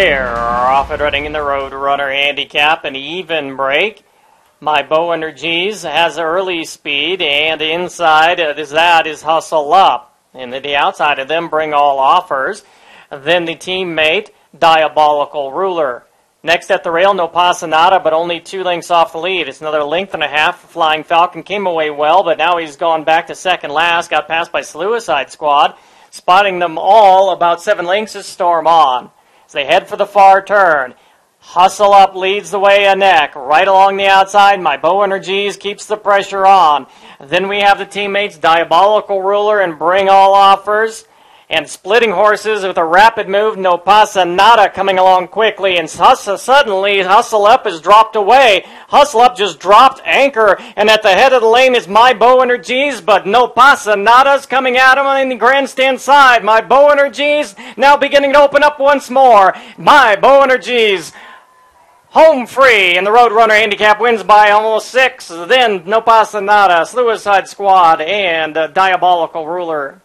They're off and running in the Roadrunner Handicap, an even break. My Bow Energies has early speed, and inside that is Hustle Up. And to the outside of them, Bring All Offers. Then the teammate, Diabolical Ruler. Next at the rail, No Pasa Nada, but only 2 lengths off the lead. It's another length and a half. Flying Falcon came away well, but now he's gone back to second last. Got passed by Slewacide squad. Spotting them all about 7 lengths is Storm On. As they head for the far turn. Hustle Up leads the way a neck. Right along the outside, My Bow Energies keeps the pressure on. Then we have the teammates, Diabolical Ruler and Bring All Offers. And splitting horses with a rapid move, No Pasa Nada coming along quickly. And suddenly, Hustle Up is dropped away. Hustle Up just dropped anchor. And at the head of the lane is My Bow Energies. But No Pasa Nada's coming at him on the grandstand side. My Bow Energies now beginning to open up once more. My Bow Energies home free, and the Roadrunner Handicap wins by almost 6. Then No Pasa Nada, Slewacide Squad, and Diabolical Ruler.